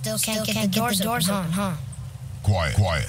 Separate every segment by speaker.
Speaker 1: Still can't get the doors open, huh?
Speaker 2: Quiet, quiet.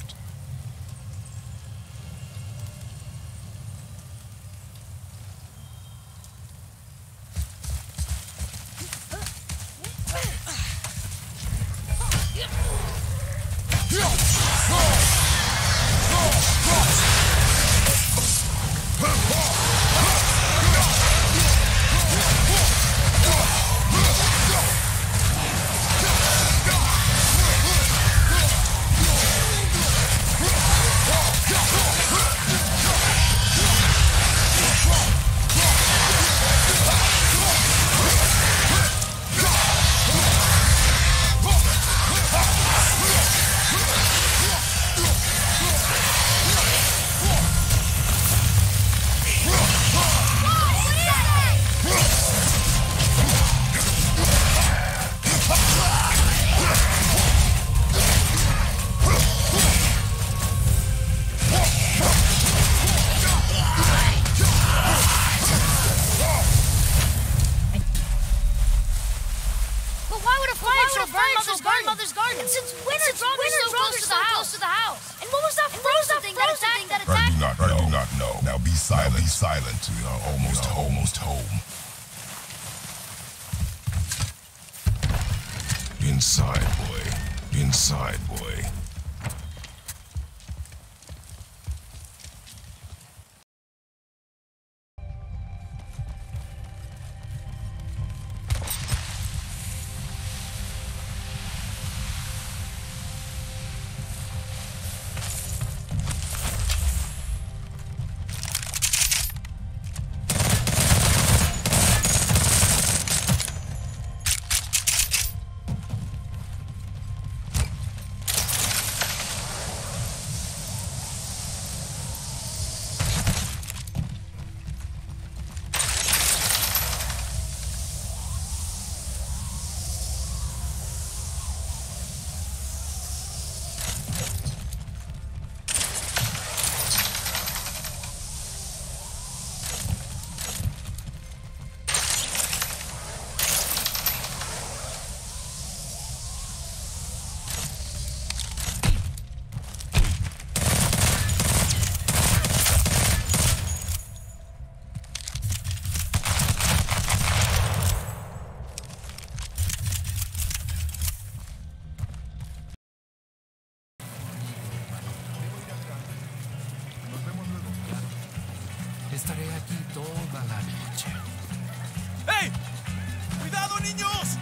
Speaker 1: Grandmother's garden. Since when are Frogger so close to the house? And what was that frozen thing that attacked?
Speaker 2: I do not know. Now be silent. Be silent. We are almost home. Inside, boy. Inside, boy.
Speaker 3: Estaré aquí toda la noche.
Speaker 4: ¡Hey! ¡Cuidado, niños!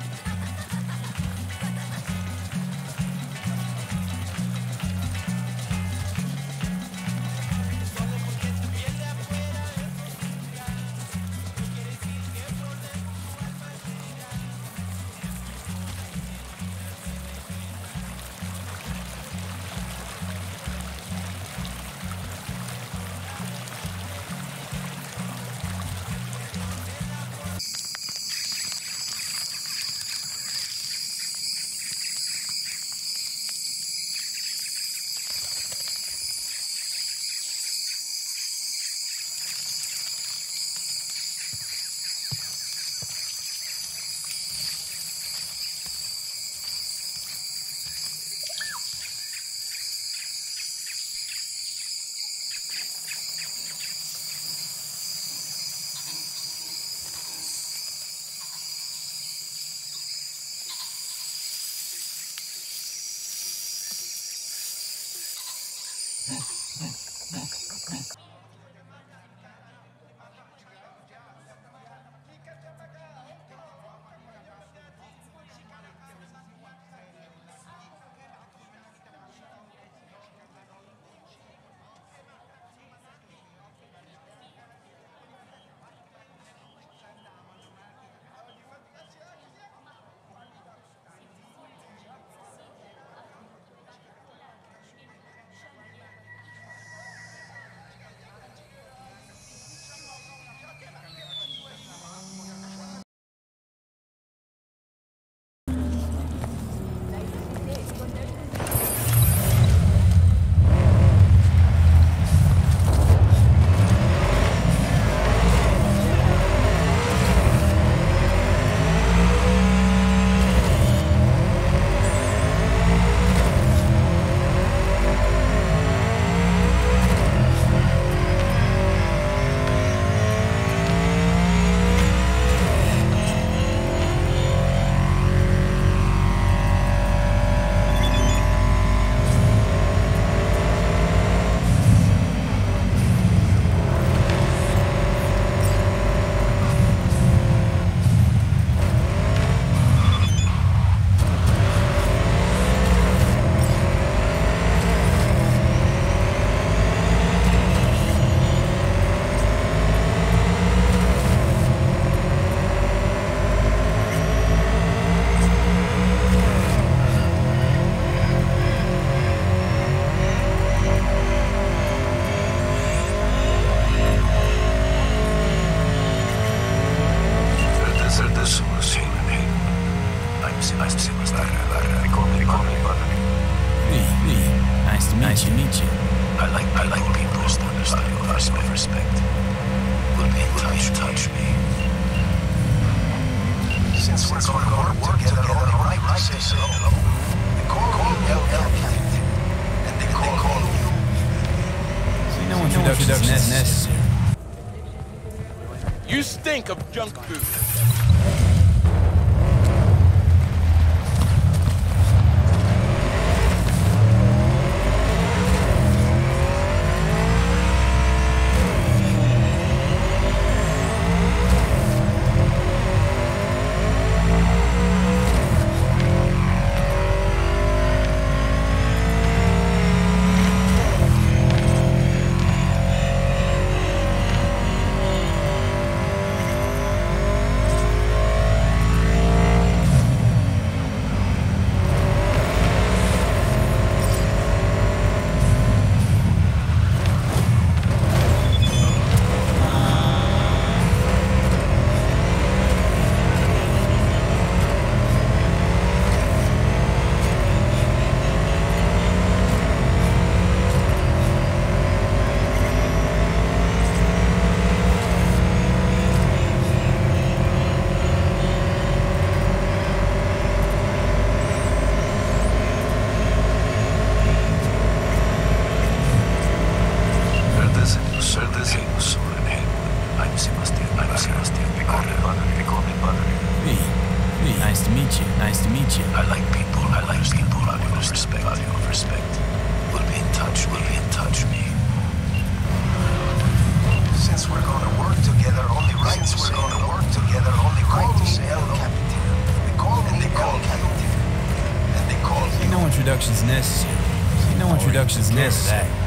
Speaker 3: to meet you.
Speaker 5: I like people who understand respect. Will be in touch me. Since we're going to work together, only right to say hello. They call me LL Captain, and they call you.
Speaker 3: See, no introduction is necessary.
Speaker 4: You stink of junk food.
Speaker 3: Nice to meet you.
Speaker 5: I like people who respect. We'll be in touch me. Since we're gonna work together, only right to say hello, Captain. They call Captain. And they call you.
Speaker 3: No introduction's necessary. No introduction's necessary.